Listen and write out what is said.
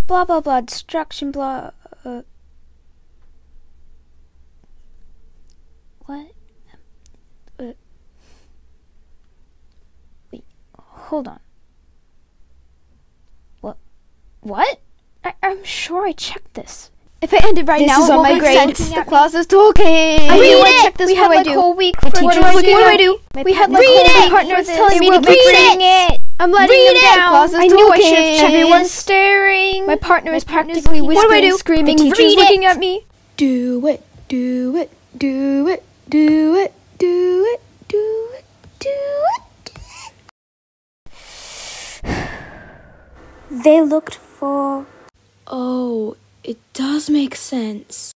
Blah blah blah. Destruction. Blah. What? Wait. Hold on. What? I'm sure I checked this. If I ended right now, this is on my grade. The class is talking. I really want to check this. We had like a whole week. What do I do? We had like a whole week. My partner is for telling this. me to We're keep reading it. I'm letting Read them it. down. Class is I knew I should have talking. checked. Everyone's staring. My partner is practically What do I whispering, do? screaming. The Teacher's teacher's looking at me. Do it. Do it. Do it. Do it. Do it. Do it. Do it. They looked for... Oh, it does make sense.